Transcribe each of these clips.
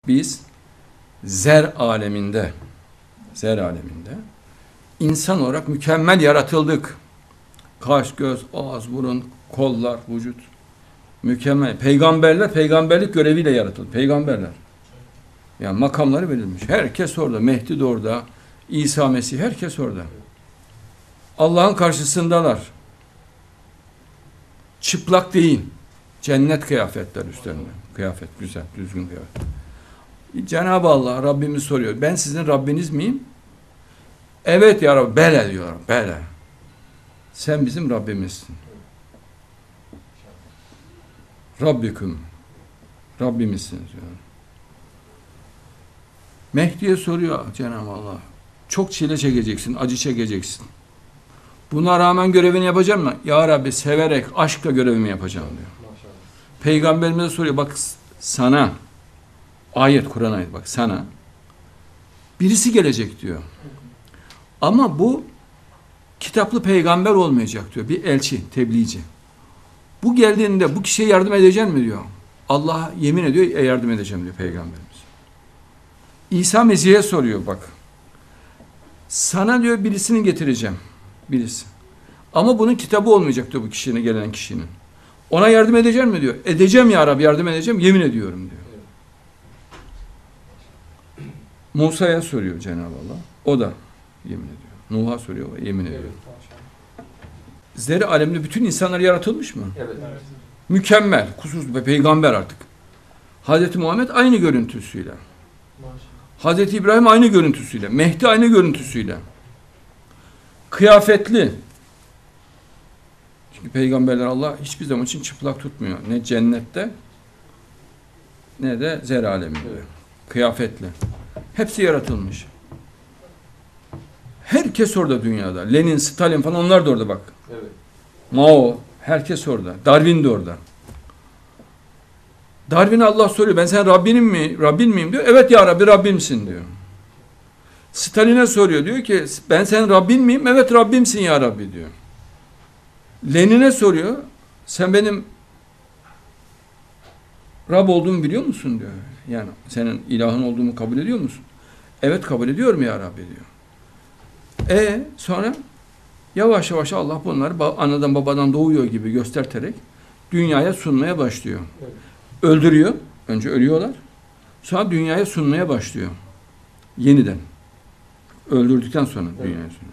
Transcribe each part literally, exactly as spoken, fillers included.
biz zer aleminde zer aleminde insan olarak mükemmel yaratıldık. Kaş, göz, ağız, burun, kollar, vücut mükemmel. Peygamberler peygamberlik göreviyle yaratıldı. Peygamberler. Yani makamları verilmiş. Herkes orada. Mehdi de orada. İsa Mesih herkes orada. Allah'ın karşısındalar. Çıplak değil. Cennet kıyafetler üstlerinde. Kıyafet güzel, düzgün kıyafet. Cenab-ı Allah Rabbimiz soruyor. Ben sizin Rabbiniz miyim? Evet ya Rabbi. Bele diyor. Bele. Sen bizim Rabbimizsin. Rabbiküm. Rabbimizsiniz diyor. Mehdi'ye soruyor Cenab-ı Allah. Çok çile çekeceksin, acı çekeceksin. Buna rağmen görevini yapacağım mı? Ya Rabbi severek, aşkla görevimi yapacağım diyor. Peygamberimize soruyor. Bak sana, ayet, Kur'an ayet, bak sana birisi gelecek diyor. Ama bu kitaplı peygamber olmayacak diyor. Bir elçi, tebliğci. Bu geldiğinde bu kişiye yardım edeceksin mi diyor. Allah yemin ediyor, e, yardım edeceğim diyor Peygamberimiz. İsa Mesih'e soruyor bak. Sana diyor birisini getireceğim. Birisi. Ama bunun kitabı olmayacak diyor bu kişinin, gelen kişinin. Ona yardım edeceğim mi diyor. Edeceğim ya Rabbi, yardım edeceğim, yemin ediyorum diyor. Musa'ya soruyor Cenab-ı Allah. O da yemin ediyor. Nuh'a soruyor, yemin ediyor. Zer-i alemde bütün insanlar yaratılmış mı? Evet. Evet. Mükemmel, kusursuz bir peygamber artık. Hazreti Muhammed aynı görüntüsüyle. Hazreti İbrahim aynı görüntüsüyle. Mehdi aynı görüntüsüyle. Kıyafetli. Çünkü peygamberler Allah hiçbir zaman için çıplak tutmuyor. Ne cennette ne de zer aleminde. Evet. Kıyafetli. Hepsi yaratılmış. Herkes orada dünyada. Lenin, Stalin falan onlar da orada bak. Evet. Mao, herkes orada. Darwin de orada. Darwin'e Allah soruyor. Ben sen Rabbinim mi? Rabbin miyim diyor. Evet ya Rabbi Rabbimsin diyor. Stalin'e soruyor. Diyor ki ben sen Rabbin miyim? Evet Rabbimsin ya Rabbi diyor. Lenin'e soruyor. Sen benim Rab olduğumu biliyor musun diyor. Yani senin ilahın olduğumu kabul ediyor musun? Evet kabul ediyorum ya Rabbi diyor. E sonra yavaş yavaş Allah bunları anadan babadan doğuyor gibi gösterterek dünyaya sunmaya başlıyor. Evet. Öldürüyor. Önce ölüyorlar. Sonra dünyaya sunmaya başlıyor. Yeniden. Öldürdükten sonra evet. Dünyaya sunuyor.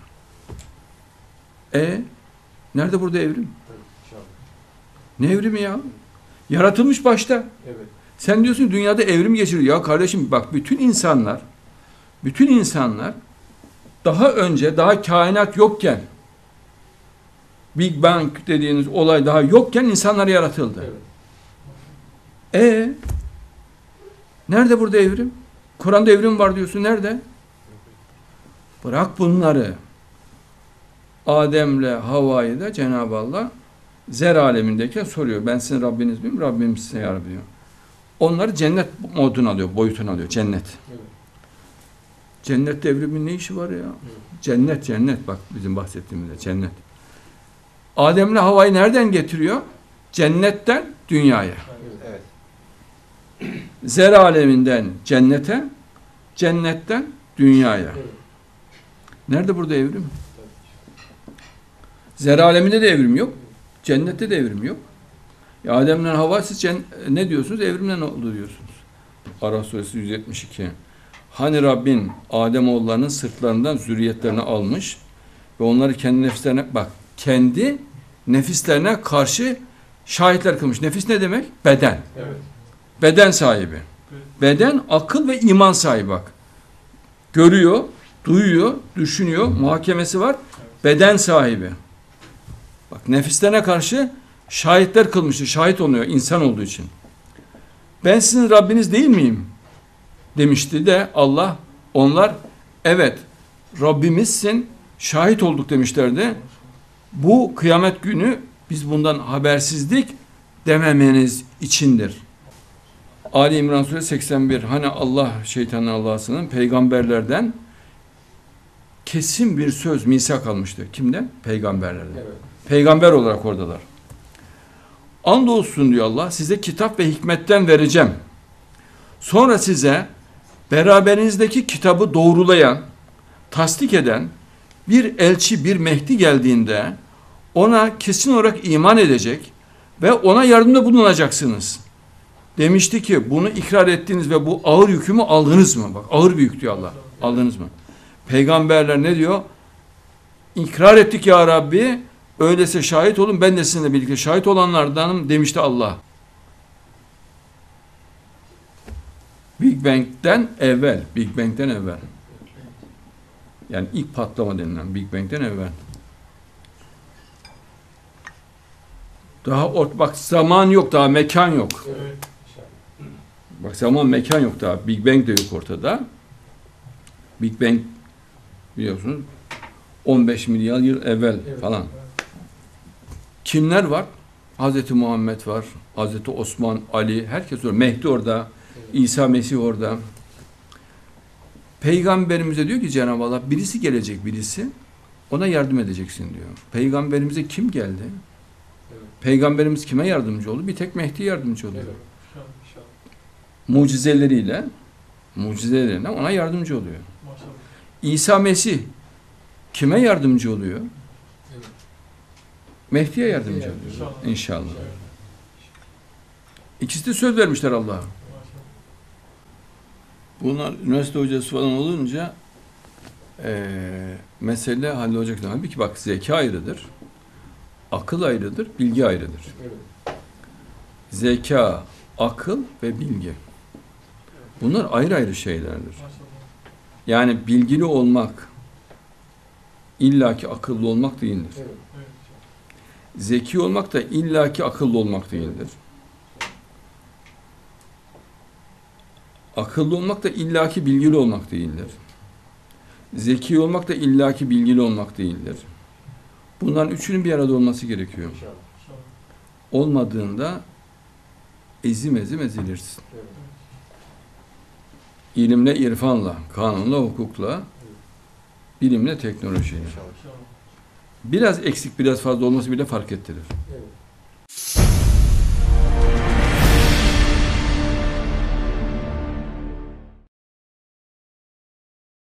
E nerede burada evrim? Evet, ne evrimi ya? Yaratılmış başta. Evet. Sen diyorsun dünyada evrim geçiriyor. Ya kardeşim bak bütün insanlar bütün insanlar daha önce, daha kainat yokken Big Bang dediğiniz olay daha yokken insanlar yaratıldı. Evet. E nerede burada evrim? Kur'an'da evrim var diyorsun. Nerede? Bırak bunları. Adem'le Havva'yı da Cenab-ı Allah zer alemindeyken soruyor. Ben sizin Rabbiniz miyim? Rabbim size ya Rabbi diyor. Onları cennet moduna alıyor, boyutuna alıyor. Cennet. Evet. Cennette evrimin ne işi var ya? Evet. Cennet, cennet bak bizim bahsettiğimizde cennet. Adem'le Havva'yı nereden getiriyor? Cennetten dünyaya. Evet. Zer aleminden cennete, cennetten dünyaya. Evet. Nerede burada evrim? Zer aleminde de evrim yok. Cennette de evrim yok. Ya Adem'le Havva siz ne diyorsunuz? Evrimle ne oldu diyorsunuz. Araf suresi yüz yetmiş iki. Hani Rabbin Ademoğullarının sırtlarından zürriyetlerini almış ve onları kendi nefislerine bak kendi nefislerine karşı şahitler kılmış. Nefis ne demek? Beden. Evet. Beden sahibi. Evet. Beden, akıl ve iman sahibi bak. Görüyor, duyuyor, düşünüyor, muhakemesi var. Evet. Beden sahibi. Bak nefislerine karşı şahitler kılmıştır. Şahit oluyor insan olduğu için. Ben sizin Rabbiniz değil miyim? Demişti de Allah onlar evet Rabbimizsin şahit olduk demişlerdi. Bu kıyamet günü biz bundan habersizlik dememeniz içindir. Ali İmran suresi seksen bir. Hani Allah şeytanın Allah'sının peygamberlerden kesin bir söz misak almıştı. Kimden? Peygamberlerden. Evet. Peygamber olarak oradalar. Andolsun diyor Allah size kitap ve hikmetten vereceğim. Sonra size beraberinizdeki kitabı doğrulayan, tasdik eden bir elçi, bir Mehdi geldiğinde ona kesin olarak iman edecek ve ona yardımda bulunacaksınız. Demişti ki bunu ikrar ettiniz ve bu ağır yükümü aldınız mı? Bak ağır bir yük diyor Allah. Aldınız mı? Peygamberler ne diyor? İkrar ettik ya Rabbi. Öyleyse şahit olun, ben de sizinle birlikte şahit olanlardanım demişti Allah. Big Bang'den evvel, Big Bang'den evvel. Yani ilk patlama denilen Big Bang'den evvel. Daha ort, bak zaman yok, daha mekan yok. Evet. Bak zaman mekan yok daha. Big Bang de yok ortada. Big Bang biliyorsunuz on beş milyar yıl evvel Evet. falan. Kimler var? Hazreti Muhammed var, Hazreti Osman, Ali, herkes orada. Mehdi orada, Evet. İsa Mesih orada. Peygamberimize diyor ki Cenab-ı Allah, birisi gelecek birisi, ona yardım edeceksin diyor. Peygamberimize kim geldi? Evet. Peygamberimiz kime yardımcı oldu? Bir tek Mehdi yardımcı oluyor. Evet. Mucizeleriyle, mucizeleriyle ona yardımcı oluyor. Maşallah. İsa Mesih kime yardımcı oluyor? Evet. Mehdi'ye yardımcı oluyor. İnşallah. İnşallah. Evet. İkisi de söz vermişler Allah'a. Maşallah. Bunlar üniversite hocası falan olunca eee mesele hallolacak zaman. Bir ki bak zeka ayrıdır, akıl ayrıdır, bilgi ayrıdır. Evet. Zeka, akıl ve bilgi. Bunlar ayrı ayrı şeylerdir. Maşallah. Yani bilgili olmak, illaki akıllı olmak değildir. Evet. Evet. Zeki olmak da illaki akıllı olmak değildir. Akıllı olmak da illaki bilgili olmak değildir. Zeki olmak da illaki bilgili olmak değildir. Bunların üçünün bir arada olması gerekiyor. İnşallah. İnşallah. Olmadığında ezim ezim ezilirsin. Evet. İlimle, irfanla, kanunla, hukukla, bilimle, teknolojiyle. İnşallah. Biraz eksik, biraz fazla olması bile fark ettirir. Evet.